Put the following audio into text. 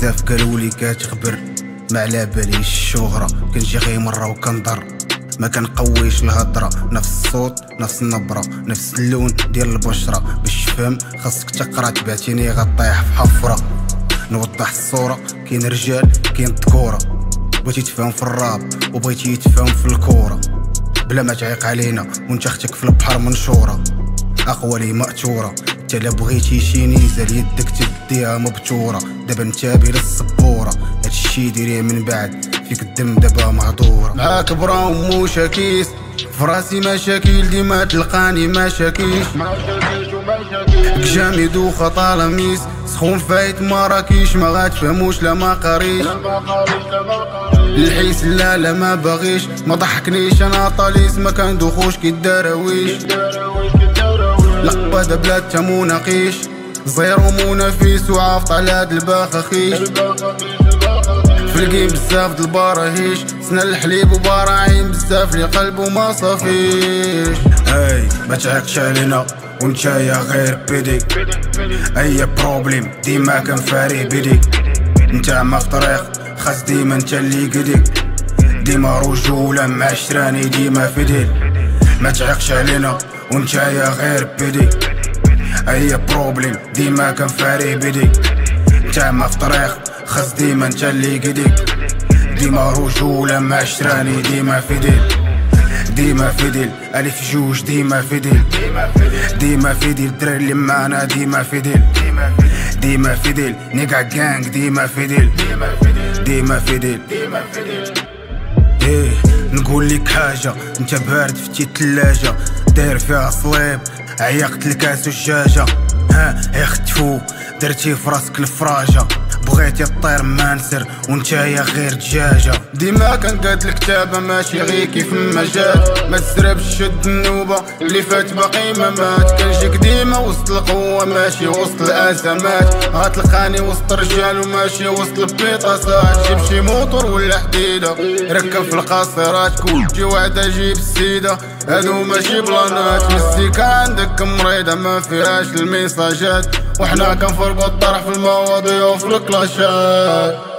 بزاف قالولي كتخبر ما على باليش الشهرة، كنجي غير مرة وكنضر ما كنقويش الهضرة، نفس الصوت نفس النبرة نفس اللون ديال البشرة، باش تفهم خاصك تقرا تبعتيني غطيح في حفرة. نوضح الصورة كاين رجال كاين ذكورة، بغيتي تفهم في الراب وبغيتي تفهم في الكورة، بلا ما تعيق علينا وانت اختك في البحر منشورة، اقوى لي مأتورة. انت لا بغيتي شي نيزال يدك تديها مبتورة، دابا انت بلا السبورة هادشي ديريه من بعد فيك الدم دابا مهدورة. معاك براهم وشاكيس فراسي مشاكل ديما تلقاني ما شاكيش، جامد وخطا لميس سخون فايت مراكيش، ما غاتفهموش لا ما قريش الحيس لا ما باغيش، ما ضحكنيش انا طاليس ما كندوخوش كي الدراويش، لقبة بلا تموناقيش زيرو منافيس وعافط على هاد الباخاخيش، في الجيم بزاف د البراهيش سنا الحليب وبراعين بزاف لي قلبو ما صافيش. هاي ما تعيقش علينا ونتايا غير بيديك، اي بروبليم ديما كنفاري بيديك، نتا ما في طريق خاص ديما نتا اللي قديك، ديما رجولة مع شراني ديما في ديل. ما تعيقش علينا ونتايا غير بيديك، اي بروبليم ديما كنفاري بيديك، نتا ما في طريق خاص ديما نتا اللي قديك، ديما رجولة مع شراني ديما في ديل، ديما في ديل الف جوج ديما في ديل، ديما في ديل الدراري اللي معانا ديما في ديل، ديما في ديل نيكا جانج ديما في ديل، ديما في ديل. ايه نقول لك حاجة انت بارد فتي التلاجة داير فيها صليب عيقت الكاس والجاجة، ها اختفو درتي فراسك الفراجة، بغيتي الطير ما نسر ونتايا غير دجاجة، ديما كنقاد الكتابة ماشي غير كيف ما جات، ما تسربش شد النوبة اللي فات باقي ما مات، كنجيك ديما وسط القوة ماشي وسط الأزمات، غتلقاني وسط الرجال وماشي وسط البيطاسات، جيب شي موتور ولا حديدة ركب في القاصرات، كل شي وعدة جيب السيدة هادو ماشي بلانات، مزيكا عندك مريضة ما فيهاش الميساجات، وحنا كنفرقو الطرح في المواضيع وفي الكلاشات.